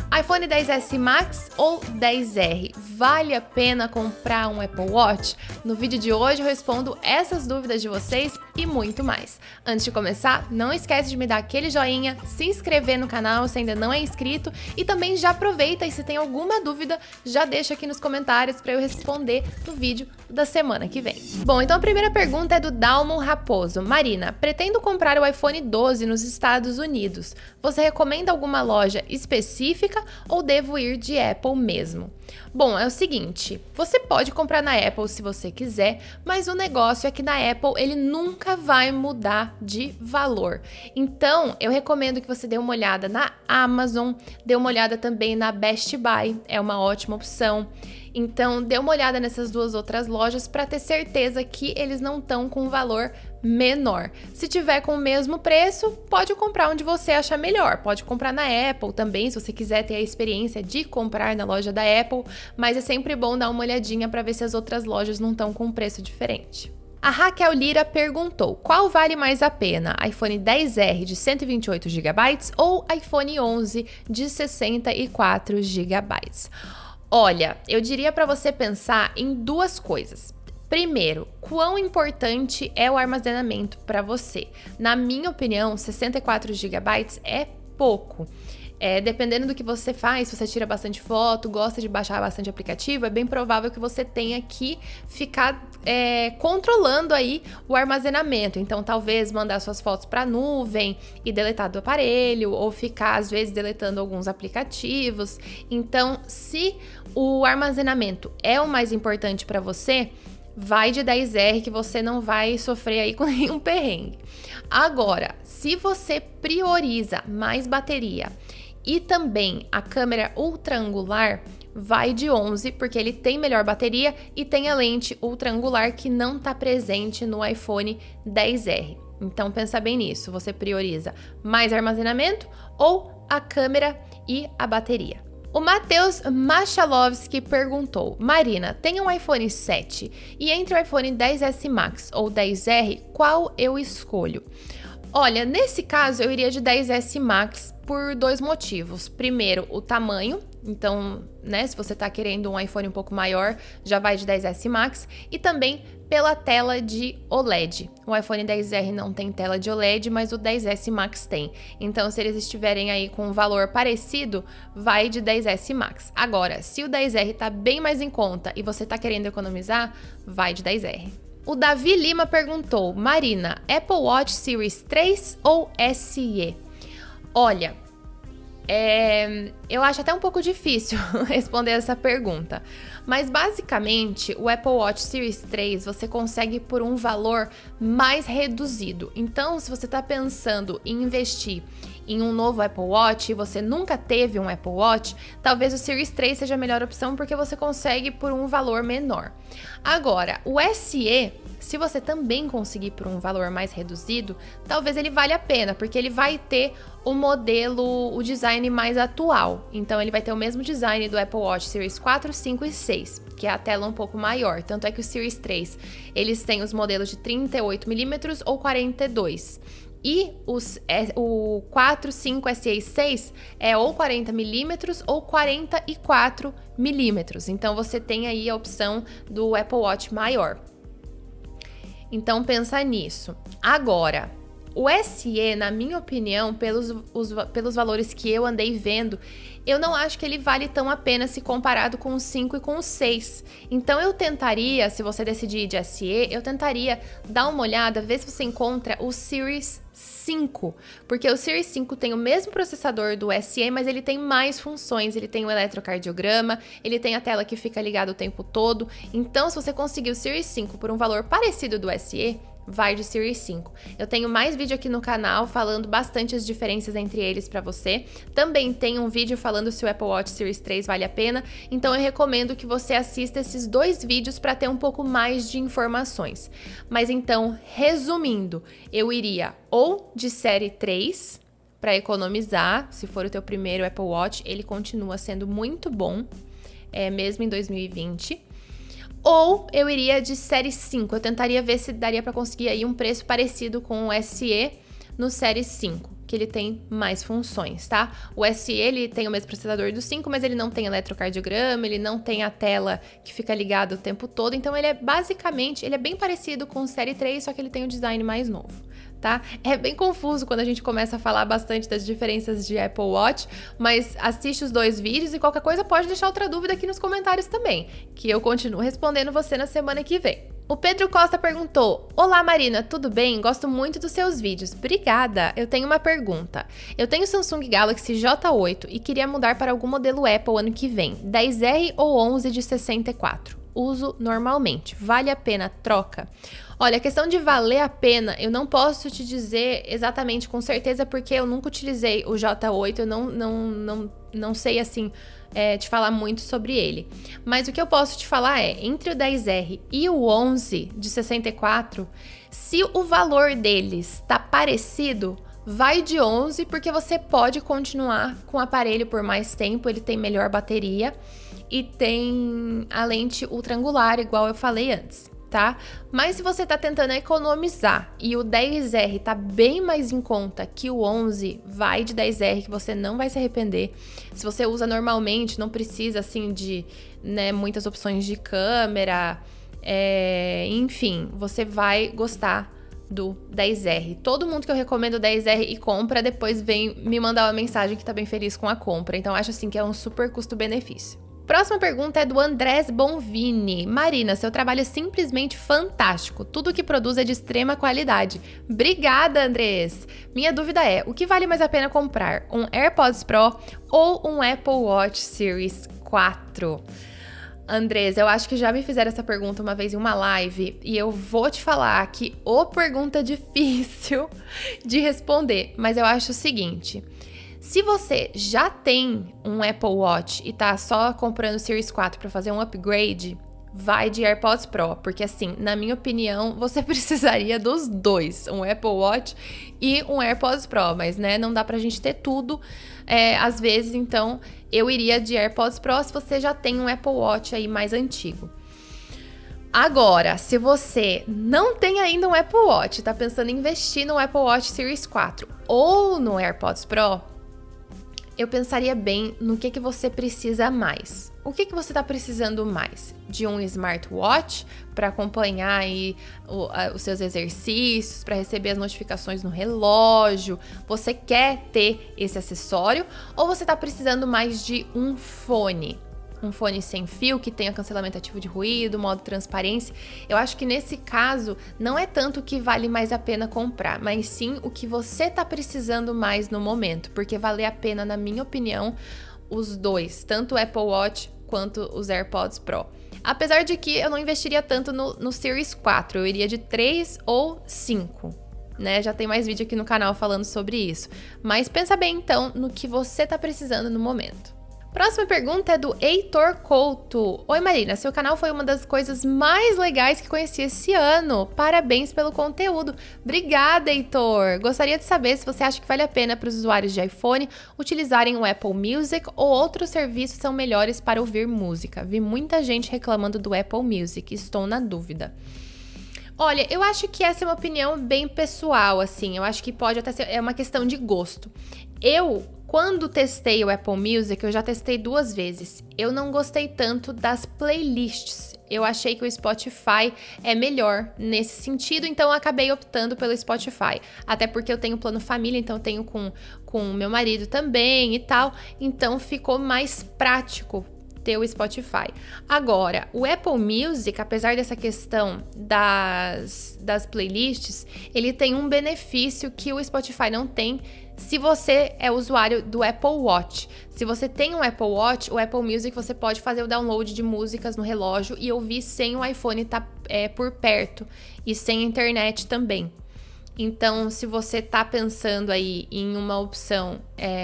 iPhone XS Max ou XR? Vale a pena comprar um Apple Watch? No vídeo de hoje eu respondo essas dúvidas de vocês e muito mais. Antes de começar, não esquece de me dar aquele joinha, se inscrever no canal se ainda não é inscrito e também já aproveita e se tem alguma dúvida, já deixa aqui nos comentários para eu responder no vídeo da semana que vem. Bom, então a primeira pergunta é do Dalmon Raposo. Marina, pretendo comprar o iPhone 12 nos Estados Unidos. Você recomenda alguma loja específica ou devo ir de Apple mesmo? Bom, é o seguinte, você pode comprar na Apple se você quiser, mas o negócio é que na Apple ele nunca vai mudar de valor. Então, eu recomendo que você dê uma olhada na Amazon, dê uma olhada também na Best Buy, é uma ótima opção. Então, dê uma olhada nessas duas outras lojas para ter certeza que eles não estão com um valor menor. Se tiver com o mesmo preço, pode comprar onde você achar melhor. Pode comprar na Apple também, se você quiser ter a experiência de comprar na loja da Apple, mas é sempre bom dar uma olhadinha para ver se as outras lojas não estão com um preço diferente. A Raquel Lira perguntou, qual vale mais a pena, iPhone XR de 128 GB ou iPhone 11 de 64 GB? Olha, eu diria para você pensar em duas coisas. Primeiro, quão importante é o armazenamento para você? Na minha opinião, 64 GB é pouco. Dependendo do que você faz, se você tira bastante foto, gosta de baixar bastante aplicativo, é bem provável que você tenha que ficar controlando aí o armazenamento. Então, talvez mandar suas fotos para a nuvem e deletar do aparelho, ou ficar, às vezes, deletando alguns aplicativos. Então, se o armazenamento é o mais importante para você, vai de 10R que você não vai sofrer aí com nenhum perrengue. Agora, se você prioriza mais bateria e também a câmera ultra angular, vai de 11, porque ele tem melhor bateria e tem a lente ultra angular que não está presente no iPhone XR. Então pensa bem nisso, você prioriza mais armazenamento ou a câmera e a bateria? O Matheus Machalovski perguntou, Marina, tenho um iPhone 7 e entre o iPhone XS Max ou XR, qual eu escolho? Olha, nesse caso eu iria de XS Max por dois motivos. Primeiro, o tamanho. Então, né, se você tá querendo um iPhone um pouco maior, já vai de XS Max. E também pela tela de OLED. O iPhone XR não tem tela de OLED, mas o XS Max tem. Então, se eles estiverem aí com um valor parecido, vai de XS Max. Agora, se o XR tá bem mais em conta e você tá querendo economizar, vai de XR. O Davi Lima perguntou, Marina, Apple Watch Series 3 ou SE? Olha, eu acho até um pouco difícil responder essa pergunta, mas basicamente o Apple Watch Series 3 você consegue por um valor mais reduzido. Então, se você está pensando em investir em um novo Apple Watch e você nunca teve um Apple Watch, talvez o Series 3 seja a melhor opção porque você consegue por um valor menor. Agora, o SE, se você também conseguir por um valor mais reduzido, talvez ele valha a pena, porque ele vai ter o modelo, o design mais atual. Então, ele vai ter o mesmo design do Apple Watch Series 4, 5 e 6, que é a tela um pouco maior. Tanto é que o Series 3, eles têm os modelos de 38mm ou 42. E o 4, 5, SE e 6 é ou 40mm ou 44mm. Então, você tem aí a opção do Apple Watch maior. Então, pensa nisso. Agora, o SE, na minha opinião, pelos valores que eu andei vendo, eu não acho que ele vale tão a pena se comparado com o 5 e com o 6. Então, eu tentaria, se você decidir de SE, eu tentaria dar uma olhada, ver se você encontra o Series 5, porque o Series 5 tem o mesmo processador do SE, mas ele tem mais funções, ele tem o eletrocardiograma, ele tem a tela que fica ligada o tempo todo. Então, se você conseguir o Series 5 por um valor parecido do SE, vai de Series 5. Eu tenho mais vídeo aqui no canal falando bastante as diferenças entre eles para você. Também tem um vídeo falando se o Apple Watch Series 3 vale a pena, então eu recomendo que você assista esses dois vídeos para ter um pouco mais de informações. Mas então, resumindo, eu iria ou de série 3 para economizar, se for o teu primeiro Apple Watch, ele continua sendo muito bom, mesmo em 2020. Ou eu iria de série 5, eu tentaria ver se daria para conseguir aí um preço parecido com o SE, no Série 5, que ele tem mais funções, tá? O SE, ele tem o mesmo processador do 5, mas ele não tem eletrocardiograma, ele não tem a tela que fica ligada o tempo todo, então ele é basicamente, ele é bem parecido com o Série 3, só que ele tem um design mais novo, tá? É bem confuso quando a gente começa a falar bastante das diferenças de Apple Watch, mas assiste os 2 vídeos e qualquer coisa pode deixar outra dúvida aqui nos comentários também, que eu continuo respondendo você na semana que vem. O Pedro Costa perguntou: Olá Marina, tudo bem? Gosto muito dos seus vídeos. Obrigada! Eu tenho uma pergunta. Eu tenho Samsung Galaxy J8 e queria mudar para algum modelo Apple ano que vem, 10R ou 11 de 64. Uso normalmente. Vale a pena a troca? Olha, a questão de valer a pena, eu não posso te dizer exatamente com certeza, porque eu nunca utilizei o J8, eu não sei assim te falar muito sobre ele. Mas o que eu posso te falar é, entre o 10R e o 11 de 64, se o valor deles tá parecido, vai de 11, porque você pode continuar com o aparelho por mais tempo, ele tem melhor bateria e tem a lente ultra angular, igual eu falei antes, tá? Mas se você tá tentando economizar e o 10R tá bem mais em conta que o 11, vai de 10R que você não vai se arrepender. Se você usa normalmente, não precisa assim de, né, muitas opções de câmera, enfim, você vai gostar do 10R. Todo mundo que eu recomendo o 10R e compra, depois vem me mandar uma mensagem que tá bem feliz com a compra. Então acho assim que é um super custo-benefício. Próxima pergunta é do Andrés Bonvini. Marina, seu trabalho é simplesmente fantástico. Tudo que produz é de extrema qualidade. Obrigada, Andrés! Minha dúvida é, o que vale mais a pena comprar? Um AirPods Pro ou um Apple Watch Series 4? Andrés, eu acho que já me fizeram essa pergunta uma vez em uma live e eu vou te falar que pergunta difícil de responder, mas eu acho o seguinte: se você já tem um Apple Watch e tá só comprando o Series 4 para fazer um upgrade, vai de AirPods Pro, porque assim, na minha opinião, você precisaria dos dois, um Apple Watch e um AirPods Pro, mas né, não dá pra gente ter tudo, às vezes, então eu iria de AirPods Pro se você já tem um Apple Watch aí mais antigo. Agora, se você não tem ainda um Apple Watch, tá pensando em investir no Apple Watch Series 4 ou no AirPods Pro, eu pensaria bem no que você precisa mais. O que você está precisando mais? De um smartwatch para acompanhar aí os seus exercícios, para receber as notificações no relógio? Você quer ter esse acessório? Ou você está precisando mais de um fone? Um fone sem fio, que tenha cancelamento ativo de ruído, modo transparência. Eu acho que nesse caso, não é tanto o que vale mais a pena comprar, mas sim o que você tá precisando mais no momento, porque vale a pena, na minha opinião, os dois, tanto o Apple Watch quanto os AirPods Pro. Apesar de que eu não investiria tanto no Series 4, eu iria de 3 ou 5. Né? Já tem mais vídeo aqui no canal falando sobre isso. Mas pensa bem, então, no que você tá precisando no momento. Próxima pergunta é do Heitor Couto. Oi Marina, seu canal foi uma das coisas mais legais que conheci esse ano. Parabéns pelo conteúdo. Obrigada, Heitor. Gostaria de saber se você acha que vale a pena para os usuários de iPhone utilizarem o Apple Music ou outros serviços são melhores para ouvir música. Vi muita gente reclamando do Apple Music, estou na dúvida. Olha, eu acho que essa é uma opinião bem pessoal, assim. Eu acho que pode até ser uma questão de gosto. Quando testei o Apple Music, eu já testei 2 vezes. Eu não gostei tanto das playlists. Eu achei que o Spotify é melhor nesse sentido, então eu acabei optando pelo Spotify. Até porque eu tenho plano família, então eu tenho com o meu marido também e tal. Então ficou mais prático ter o Spotify. Agora, o Apple Music, apesar dessa questão das playlists, ele tem um benefício que o Spotify não tem se você é usuário do Apple Watch. Se você tem um Apple Watch, o Apple Music você pode fazer o download de músicas no relógio e ouvir sem o iPhone estar por perto e sem internet também. Então, se você tá pensando aí em uma opção,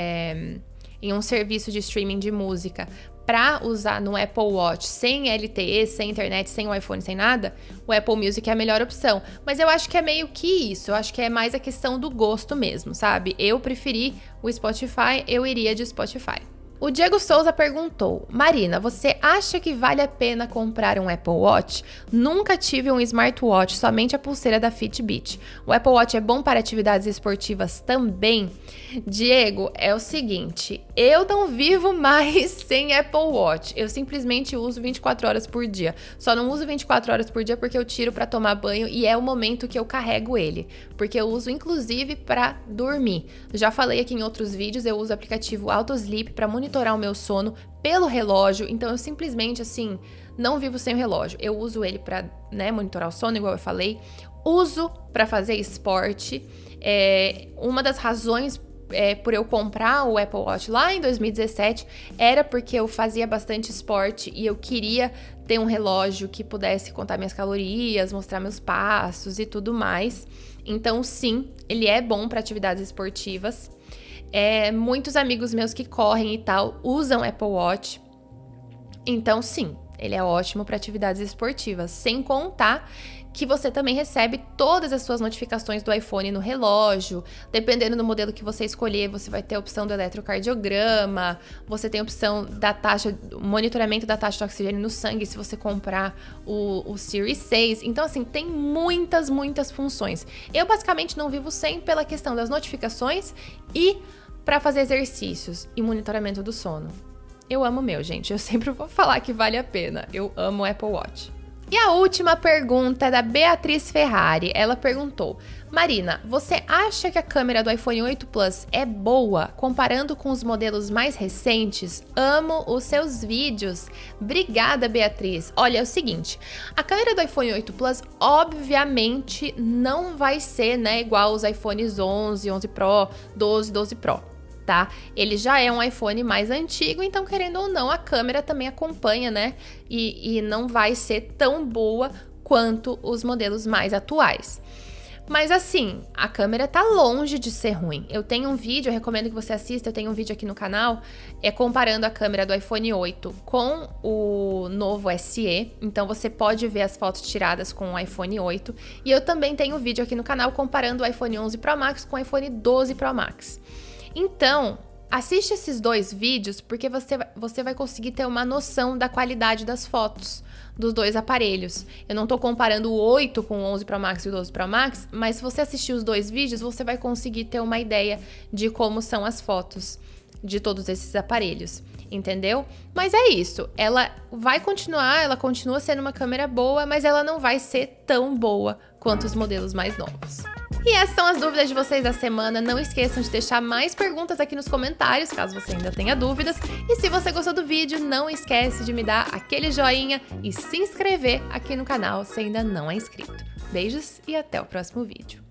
em um serviço de streaming de música para usar no Apple Watch sem LTE, sem internet, sem o iPhone, sem nada, o Apple Music é a melhor opção. Mas eu acho que é meio que isso, eu acho que é mais a questão do gosto mesmo, sabe? Eu preferi o Spotify, eu iria de Spotify. O Diego Souza perguntou: Marina, você acha que vale a pena comprar um Apple Watch? Nunca tive um smartwatch, somente a pulseira da Fitbit. O Apple Watch é bom para atividades esportivas também? Diego, é o seguinte, eu não vivo mais sem Apple Watch. Eu simplesmente uso 24 horas por dia. Só não uso 24 horas por dia porque eu tiro para tomar banho e é o momento que eu carrego ele. Porque eu uso inclusive para dormir. Já falei aqui em outros vídeos, eu uso o aplicativo AutoSleep para monitorar o meu sono pelo relógio, então eu simplesmente, assim, não vivo sem o relógio. Eu uso ele pra, né, monitorar o sono, igual eu falei. Uso pra fazer esporte. Uma das razões por eu comprar o Apple Watch lá em 2017 era porque eu fazia bastante esporte e eu queria ter um relógio que pudesse contar minhas calorias, mostrar meus passos e tudo mais. Então, sim, ele é bom para atividades esportivas. Muitos amigos meus que correm e tal usam Apple Watch. Então, sim, ele é ótimo para atividades esportivas. Sem contar que você também recebe todas as suas notificações do iPhone no relógio. Dependendo do modelo que você escolher, você vai ter a opção do eletrocardiograma, você tem a opção da taxa, monitoramento da taxa de oxigênio no sangue, se você comprar o Series 6. Então, assim, tem muitas funções. Eu, basicamente, não vivo sem pela questão das notificações e para fazer exercícios e monitoramento do sono. Eu amo o meu, gente. Eu sempre vou falar que vale a pena. Eu amo o Apple Watch. E a última pergunta é da Beatriz Ferrari. Ela perguntou: Marina, você acha que a câmera do iPhone 8 Plus é boa comparando com os modelos mais recentes? Amo os seus vídeos. Obrigada, Beatriz. Olha, é o seguinte, a câmera do iPhone 8 Plus obviamente não vai ser, né, igual os iPhones 11, 11 Pro, 12, 12 Pro. Tá? Ele já é um iPhone mais antigo, então, querendo ou não, a câmera também acompanha, né? E não vai ser tão boa quanto os modelos mais atuais. Mas assim, a câmera tá longe de ser ruim. Eu tenho um vídeo, eu recomendo que você assista, eu tenho um vídeo aqui no canal, comparando a câmera do iPhone 8 com o novo SE. Então você pode ver as fotos tiradas com o iPhone 8. E eu também tenho um vídeo aqui no canal comparando o iPhone 11 Pro Max com o iPhone 12 Pro Max. Então, assiste esses dois vídeos porque você vai conseguir ter uma noção da qualidade das fotos dos dois aparelhos. Eu não tô comparando o 8 com o 11 Pro Max e o 12 Pro Max, mas se você assistir os dois vídeos, você vai conseguir ter uma ideia de como são as fotos de todos esses aparelhos, entendeu? Mas é isso, ela continua sendo uma câmera boa, mas ela não vai ser tão boa quanto os modelos mais novos. E essas são as dúvidas de vocês da semana. Não esqueçam de deixar mais perguntas aqui nos comentários, caso você ainda tenha dúvidas. E se você gostou do vídeo, não esquece de me dar aquele joinha e se inscrever aqui no canal se ainda não é inscrito. Beijos e até o próximo vídeo.